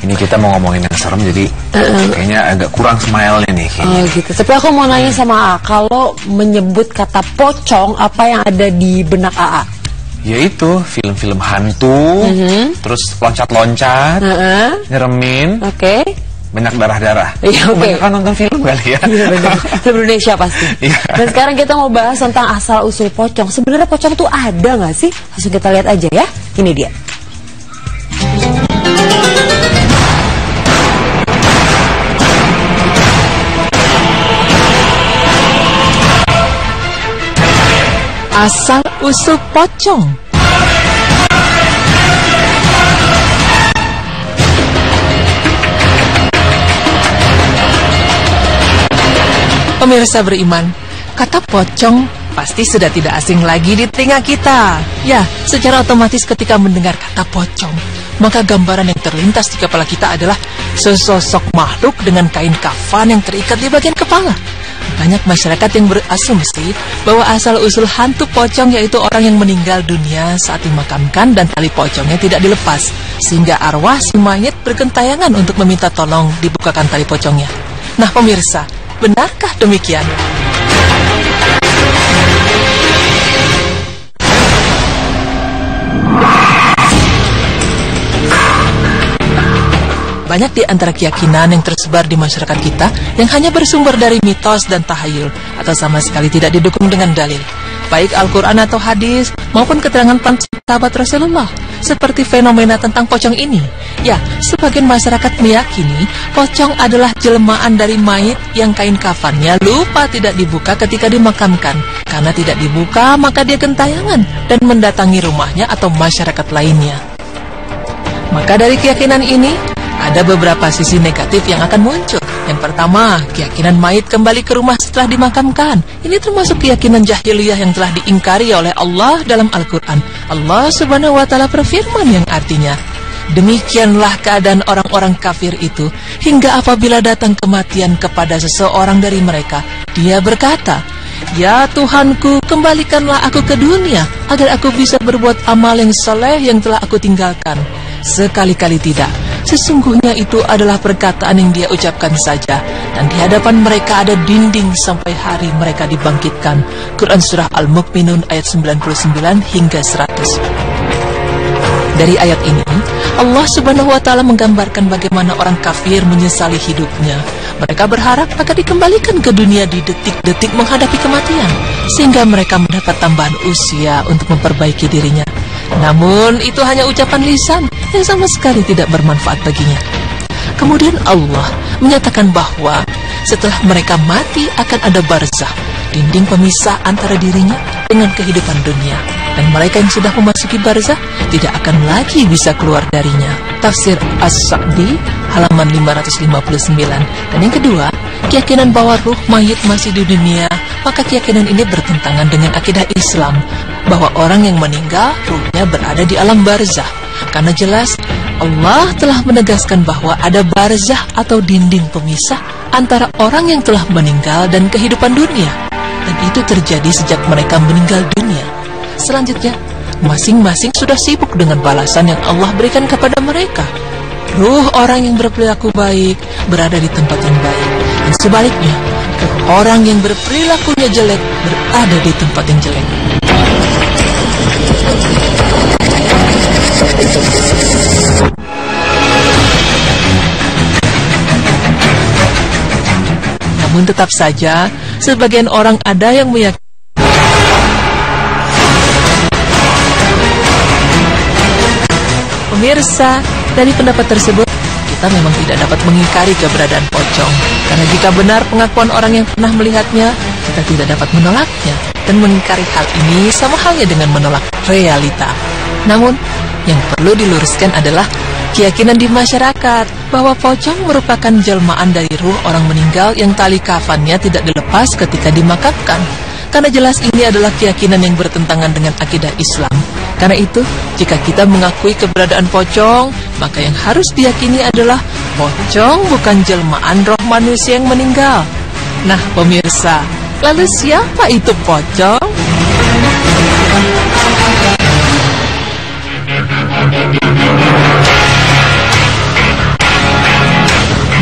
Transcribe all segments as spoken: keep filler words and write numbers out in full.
ini kita mau ngomongin yang serem, jadi uh-uh. kayaknya agak kurang smile nih kayaknya. Oh gitu. Tapi aku mau nanya sama A, kalau menyebut kata pocong, apa yang ada di benak A A? Yaitu film-film hantu, uh-huh. terus loncat-loncat, uh-uh. nyeremin, oke, okay. banyak darah-darah. Iya, oke. Okay. Kan nonton film kali ya? Iya benar. Film Indonesia pasti. Iya. Dan sekarang kita mau bahas tentang asal usul pocong. Sebenarnya pocong tuh ada nggak sih? Langsung kita lihat aja ya. Ini dia. Asal usul pocong. Pemirsa beriman, kata pocong pasti sudah tidak asing lagi di telinga kita. Ya, secara otomatis ketika mendengar kata pocong, maka gambaran yang terlintas di kepala kita adalah sesosok makhluk dengan kain kafan yang terikat di bagian kepala. Banyak masyarakat yang berasumsi bahwa asal-usul hantu pocong yaitu orang yang meninggal dunia saat dimakamkan dan tali pocongnya tidak dilepas, sehingga arwah si mayit bergentayangan untuk meminta tolong dibukakan tali pocongnya. Nah pemirsa, benarkah demikian? Banyak di antara keyakinan yang tersebar di masyarakat kita yang hanya bersumber dari mitos dan tahayul atau sama sekali tidak didukung dengan dalil, baik Al-Quran atau hadis maupun keterangan para sahabat Rasulullah, seperti fenomena tentang pocong ini. Ya, sebagian masyarakat meyakini pocong adalah jelmaan dari mayit yang kain kafannya lupa tidak dibuka ketika dimakamkan. Karena tidak dibuka, maka dia gentayangan dan mendatangi rumahnya atau masyarakat lainnya. Maka dari keyakinan ini, ada beberapa sisi negatif yang akan muncul. Yang pertama, keyakinan mayit kembali ke rumah setelah dimakamkan. Ini termasuk keyakinan jahiliyah yang telah diingkari oleh Allah dalam Al-Quran. Allah subhanahu wa ta'ala berfirman yang artinya, demikianlah keadaan orang-orang kafir itu, hingga apabila datang kematian kepada seseorang dari mereka, dia berkata, ya Tuhanku, kembalikanlah aku ke dunia, agar aku bisa berbuat amal yang saleh yang telah aku tinggalkan. Sekali-kali tidak. Sesungguhnya itu adalah perkataan yang dia ucapkan saja, dan di hadapan mereka ada dinding sampai hari mereka dibangkitkan. Quran Surah Al-Mu'minun ayat sembilan puluh sembilan hingga seratus. Dari ayat ini, Allah subhanahu wa ta'ala menggambarkan bagaimana orang kafir menyesali hidupnya. Mereka berharap agar dikembalikan ke dunia di detik-detik menghadapi kematian, sehingga mereka mendapat tambahan usia untuk memperbaiki dirinya. Namun itu hanya ucapan lisan yang sama sekali tidak bermanfaat baginya. Kemudian Allah menyatakan bahwa setelah mereka mati akan ada barzah, dinding pemisah antara dirinya dengan kehidupan dunia, dan mereka yang sudah memasuki barzah tidak akan lagi bisa keluar darinya. Tafsir As-Sa'di halaman lima ratus lima puluh sembilan. Dan yang kedua, keyakinan bahwa ruh mayit masih di dunia. Maka keyakinan ini bertentangan dengan akidah Islam bahwa orang yang meninggal ruhnya berada di alam barzah. Karena jelas Allah telah menegaskan bahwa ada barzah atau dinding pemisah antara orang yang telah meninggal dan kehidupan dunia. Dan itu terjadi sejak mereka meninggal dunia. Selanjutnya, masing-masing sudah sibuk dengan balasan yang Allah berikan kepada mereka. Ruh orang yang berperilaku baik berada di tempat yang baik, dan sebaliknya, ruh orang yang berperilakunya jelek berada di tempat yang jelek. Namun tetap saja, sebagian orang ada yang meyakini pemirsa, dari pendapat tersebut, kita memang tidak dapat mengingkari keberadaan pocong. Karena jika benar pengakuan orang yang pernah melihatnya, kita tidak dapat menolaknya. Dan mengingkari hal ini sama halnya dengan menolak realita. Namun, yang perlu diluruskan adalah keyakinan di masyarakat bahwa pocong merupakan jelmaan dari ruh orang meninggal yang tali kafannya tidak dilepas ketika dimakamkan. Karena jelas ini adalah keyakinan yang bertentangan dengan akidah Islam. Karena itu, jika kita mengakui keberadaan pocong, maka yang harus diyakini adalah pocong bukan jelmaan roh manusia yang meninggal. Nah, pemirsa, lalu siapa itu pocong?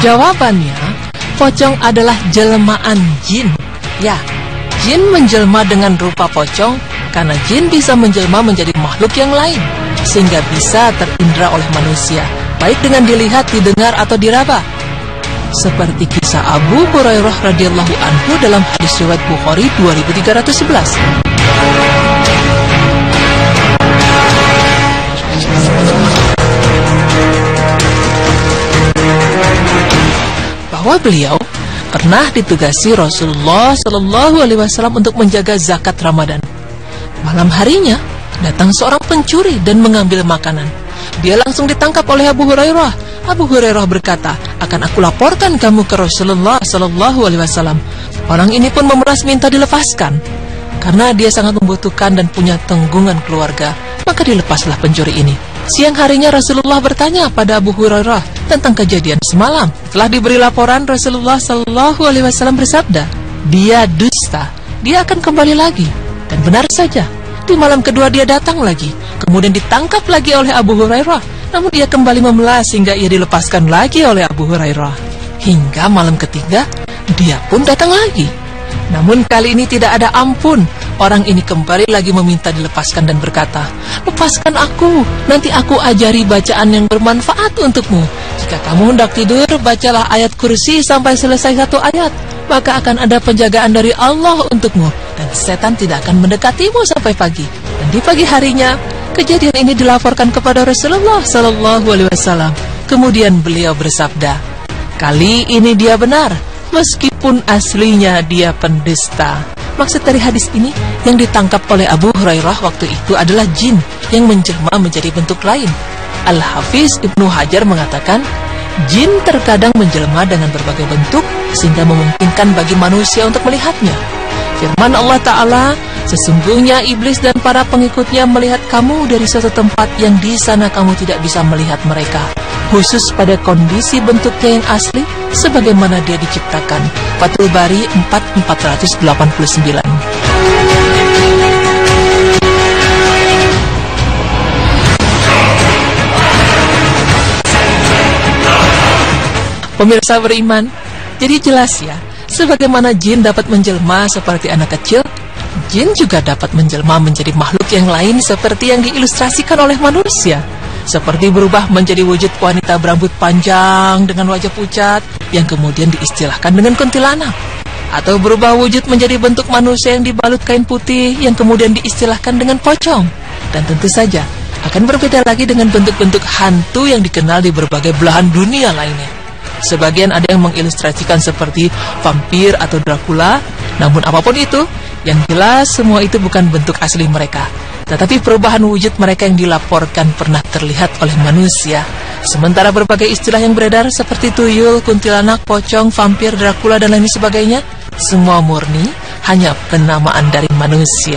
Jawabannya, pocong adalah jelmaan jin. Ya, jin menjelma dengan rupa pocong karena jin bisa menjelma menjadi makhluk yang lain, sehingga bisa terindra oleh manusia, baik dengan dilihat, didengar, atau diraba. Seperti kisah Abu Hurairah radhiyallahu anhu dalam hadis riwayat Bukhari dua ribu tiga ratus sebelas. Bahwa beliau pernah ditugasi Rasulullah Shallallahu Alaihi Wasallam untuk menjaga zakat Ramadan. Malam harinya datang seorang pencuri dan mengambil makanan. Dia langsung ditangkap oleh Abu Hurairah. Abu Hurairah berkata, akan aku laporkan kamu ke Rasulullah Shallallahu Alaihi Wasallam. Orang ini pun memeras minta dilepaskan. Karena dia sangat membutuhkan dan punya tanggungan keluarga, maka dilepaslah pencuri ini. Siang harinya Rasulullah bertanya pada Abu Hurairah tentang kejadian semalam. Setelah diberi laporan, Rasulullah Shallallahu Alaihi Wasallam bersabda, dia dusta, dia akan kembali lagi. Dan benar saja, di malam kedua dia datang lagi, kemudian ditangkap lagi oleh Abu Hurairah. Namun ia kembali memelas hingga ia dilepaskan lagi oleh Abu Hurairah. Hingga malam ketiga, dia pun datang lagi. Namun kali ini tidak ada ampun. Orang ini kembali lagi meminta dilepaskan dan berkata, lepaskan aku, nanti aku ajari bacaan yang bermanfaat untukmu. Jika kamu hendak tidur, bacalah ayat kursi sampai selesai satu ayat, maka akan ada penjagaan dari Allah untukmu, dan setan tidak akan mendekatimu sampai pagi. Dan di pagi harinya, kejadian ini dilaporkan kepada Rasulullah Shallallahu Alaihi Wasallam. Kemudian beliau bersabda, kali ini dia benar, meskipun aslinya dia pendusta. Maksud dari hadis ini, yang ditangkap oleh Abu Hurairah waktu itu adalah jin yang menjelma menjadi bentuk lain. Al-Hafiz Ibnu Hajar mengatakan, jin terkadang menjelma dengan berbagai bentuk sehingga memungkinkan bagi manusia untuk melihatnya. Firman Allah Ta'ala, sesungguhnya iblis dan para pengikutnya melihat kamu dari suatu tempat yang di sana kamu tidak bisa melihat mereka, khusus pada kondisi bentuknya yang asli sebagaimana dia diciptakan. Fathul Bari empat empat delapan sembilan. Pemirsa beriman, jadi jelas ya, sebagaimana jin dapat menjelma seperti anak kecil, jin juga dapat menjelma menjadi makhluk yang lain seperti yang diilustrasikan oleh manusia. Seperti berubah menjadi wujud wanita berambut panjang dengan wajah pucat yang kemudian diistilahkan dengan kuntilanak, atau berubah wujud menjadi bentuk manusia yang dibalut kain putih yang kemudian diistilahkan dengan pocong. Dan tentu saja akan berbeda lagi dengan bentuk-bentuk hantu yang dikenal di berbagai belahan dunia lainnya. Sebagian ada yang mengilustrasikan seperti vampir atau Dracula. Namun apapun itu, yang jelas semua itu bukan bentuk asli mereka, tetapi perubahan wujud mereka yang dilaporkan pernah terlihat oleh manusia. Sementara berbagai istilah yang beredar seperti tuyul, kuntilanak, pocong, vampir, Dracula, dan lain sebagainya, semua murni hanya penamaan dari manusia.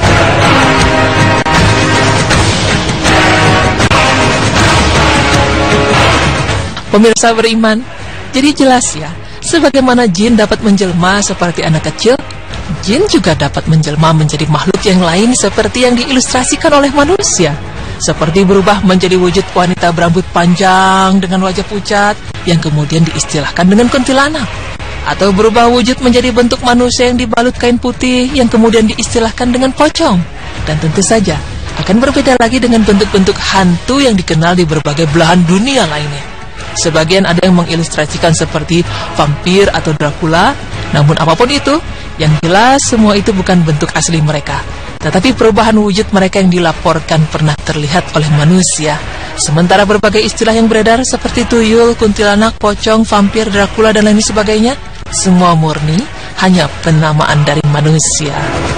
Pemirsa beriman, jadi jelas ya, sebagaimana jin dapat menjelma seperti anak kecil, jin juga dapat menjelma menjadi makhluk yang lain seperti yang diilustrasikan oleh manusia. Seperti berubah menjadi wujud wanita berambut panjang dengan wajah pucat yang kemudian diistilahkan dengan kuntilanak, atau berubah wujud menjadi bentuk manusia yang dibalut kain putih yang kemudian diistilahkan dengan pocong. Dan tentu saja akan berbeda lagi dengan bentuk-bentuk hantu yang dikenal di berbagai belahan dunia lainnya. Sebagian ada yang mengilustrasikan seperti vampir atau Dracula. Namun apapun itu, yang jelas semua itu bukan bentuk asli mereka, tetapi perubahan wujud mereka yang dilaporkan pernah terlihat oleh manusia. Sementara berbagai istilah yang beredar seperti tuyul, kuntilanak, pocong, vampir, Dracula, dan lain sebagainya, semua murni hanya penamaan dari manusia.